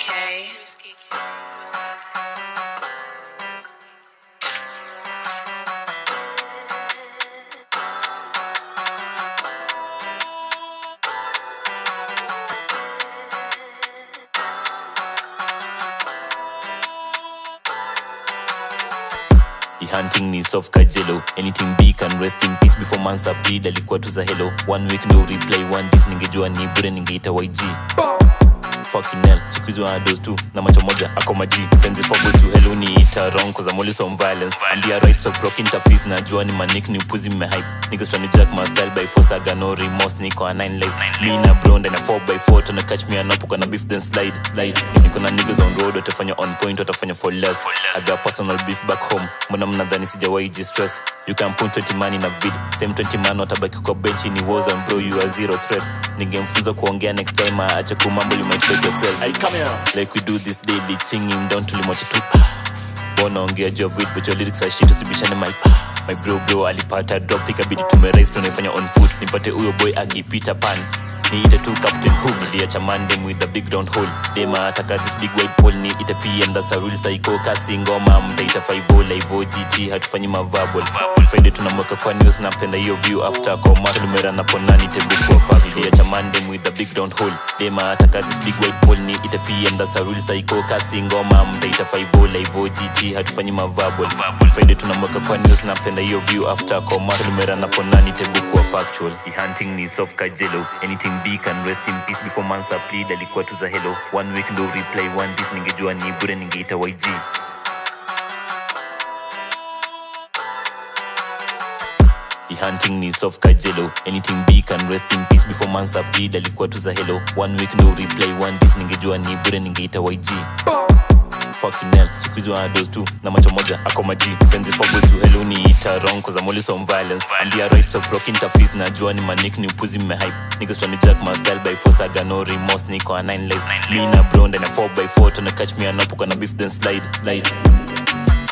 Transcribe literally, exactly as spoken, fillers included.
K. The hunting ni soft kajelo. Anything big can rest in peace before months are bleed. Alikuwa tu za hello. One week no replay. One this ningejua ni bure ningeita Y G. Fucking hell, sukizu wana dose tu. Na macho moja ako maji. Send this fuckboy to hello ni ita wrong. Cause I'm always on violence. And the right stop rocking interface. Na jua ni manic ni upuzi me hype. Niggas trying to jack my style by force. I got no remorse. Niko a nine lives. Me na blonde and a four by four. Trying to catch me and up. Ukana beef then slide. Niko na niggas on road. Watafanya on point. Watafanya for less. I got personal beef back home. Mbona mnadhani sijawahi ji-stress. You can put twenty man in a vid. Same twenty man watabaki kwa bench ni wars and bro you are zero threats. Ningemfunza kuongea next time. Acha kumambo you might hurt yourself. Hey, come here. Like we do this daily. Ching him down tulimocha tu. Bona ongea juu vid. But your lyrics are shit usibishane mic. My bro bro alipata drop. Ikabidi tumerise tunafanya on foot. Nipate uyo boy akipita pan. Niite tu Captain Hook. Niliacha mandem with a big round hole. Dema ataka this big white pole. Ni ita P M that's a real psycho. Kasi ngoma mtaita five oh live O G T. Hatufanyi mavabol. Friday tunamweka kwa news. Napenda hiyo view after koma. Tulumera na ponani tebu kwa fact. Niliacha mandem with a big round hole. Dema ataka this big white pole. Ni ita P M that's a real psycho. Kasi ngoma mtaita five oh live O G T. Hatufanyi mavabol. Friday tunamweka kwa news. Napenda hiyo view after koma. Tulumera na ponani tebu kwa factual. The hunting ni soft kajelo. Anything big and rest in peace before months are plead. Alikuwa tu za hello. One week no replay. One this ningejua ni bure ningeita Y G. The hunting ni soft kajelo. Anything big can rest in peace before months are plead. Alikuwa tu za hello. One week no replay. One this ningejua ni bure ningeita Y G. Fucking hell, sukizu wana dose tu. Na macho moja ako maji. Send this fuckboy to hello ni ita wrong. Cause I'm always on violence. And the right stop rocking interface. Na jua ni manic ni upuzi me hype. Niggas trying to jack my style by force. I got no remorse. Niko a nine lives. Me na blonde and a four by four. Trying to catch me and up. Ukana beef then slide. Slide.